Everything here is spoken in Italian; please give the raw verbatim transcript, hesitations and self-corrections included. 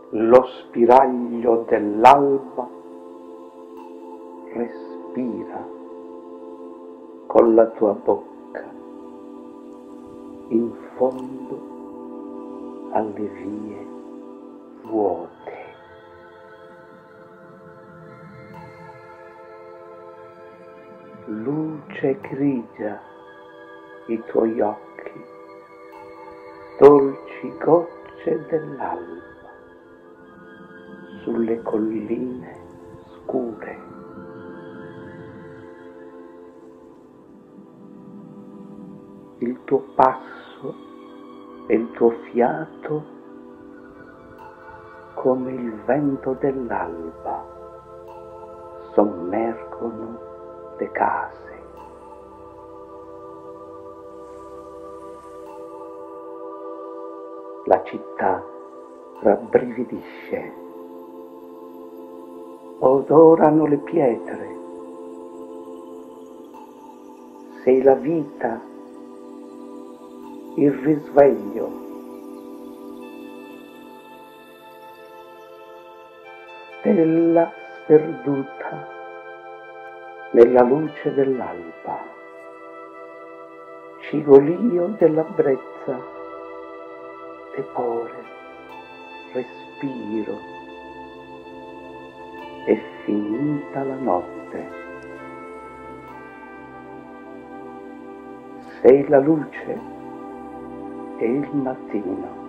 lo spiraglio dell'alba respira con la tua bocca in fondo alle vie vuote. Luce grigia i tuoi occhi, dolci gocce dell'alba sulle colline scure. Il tuo passo e il tuo fiato come il vento dell'alba sommergono le case. La città rabbrividisce, odorano le pietre. Sei la vita, il risveglio. Stella sperduta nella luce dell'alba, cigolio della brezza, tepore, respiro, è finita la notte. Sei la luce e il mattino.